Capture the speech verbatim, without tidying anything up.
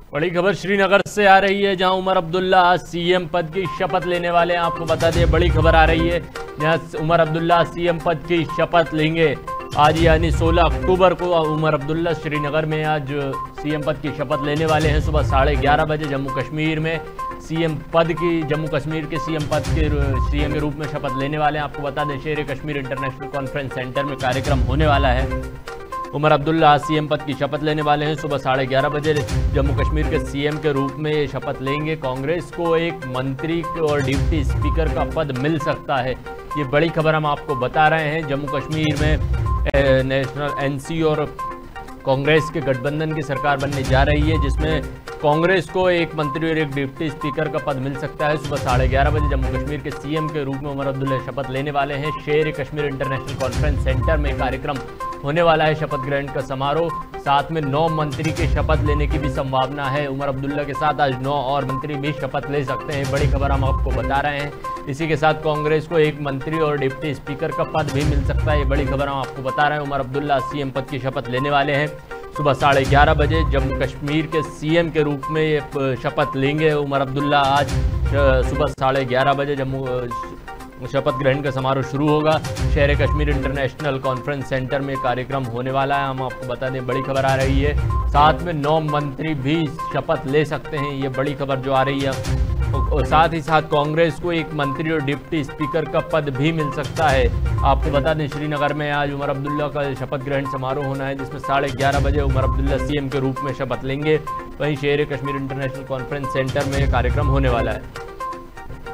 बड़ी खबर श्रीनगर से आ रही है, जहां उमर अब्दुल्ला आज सीएम पद की शपथ लेने वाले हैं। आपको बता दें, बड़ी खबर आ रही है, जहां उमर अब्दुल्ला सीएम पद की शपथ लेंगे। आज यानी सोलह अक्टूबर को उमर अब्दुल्ला श्रीनगर में आज सीएम पद की शपथ लेने वाले हैं। सुबह साढ़े ग्यारह बजे जम्मू कश्मीर में सीएम पद की जम्मू कश्मीर के सीएम पद के सीएम के रूप में शपथ लेने वाले हैं। आपको बता दें, शेर कश्मीर इंटरनेशनल कॉन्फ्रेंस सेंटर में कार्यक्रम होने वाला है। उमर अब्दुल्ला आज सीएम पद की शपथ लेने वाले हैं। सुबह साढ़े ग्यारह बजे जम्मू कश्मीर के सीएम के रूप में ये शपथ लेंगे। कांग्रेस को एक मंत्री और डिप्टी स्पीकर का पद मिल सकता है, ये बड़ी खबर हम आपको बता रहे हैं। जम्मू कश्मीर में नेशनल एनसी और कांग्रेस के गठबंधन की सरकार बनने जा रही है, जिसमें कांग्रेस को एक मंत्री और एक डिप्टी स्पीकर का पद मिल सकता है। सुबह साढ़े ग्यारह बजे जम्मू कश्मीर के सीएम के रूप में उमर अब्दुल्ला शपथ लेने वाले हैं। शेर कश्मीर इंटरनेशनल कॉन्फ्रेंस सेंटर में कार्यक्रम होने वाला है, शपथ ग्रहण का समारोह। साथ में नौ मंत्री के शपथ लेने की भी संभावना है। उमर अब्दुल्ला के साथ आज नौ और मंत्री भी शपथ ले सकते हैं, बड़ी खबर हम आपको बता रहे हैं। इसी के साथ कांग्रेस को एक मंत्री और डिप्टी स्पीकर का पद भी मिल सकता है, ये बड़ी खबर हम आपको बता रहे हैं। उमर अब्दुल्ला सीएम पद की शपथ लेने वाले हैं। सुबह साढ़े ग्यारह बजे जम्मू कश्मीर के सीएम के रूप में ये शपथ लेंगे उमर अब्दुल्ला। आज सुबह साढ़े ग्यारह बजे जम्मू शपथ ग्रहण का समारोह शुरू होगा। शहर कश्मीर इंटरनेशनल कॉन्फ्रेंस सेंटर में कार्यक्रम होने वाला है, हम आपको बता दें, बड़ी खबर आ रही है। साथ में नौ मंत्री भी शपथ ले सकते हैं, ये बड़ी खबर जो आ रही है। और साथ ही साथ कांग्रेस को एक मंत्री और डिप्टी स्पीकर का पद भी मिल सकता है। आपको बता दें, श्रीनगर में आज उमर अब्दुल्ला का शपथ ग्रहण समारोह होना है, जिसमें साढ़े ग्यारह बजे उमर अब्दुल्ला सीएम के रूप में शपथ लेंगे। वहीं शेर कश्मीर इंटरनेशनल कॉन्फ्रेंस सेंटर में कार्यक्रम होने वाला है।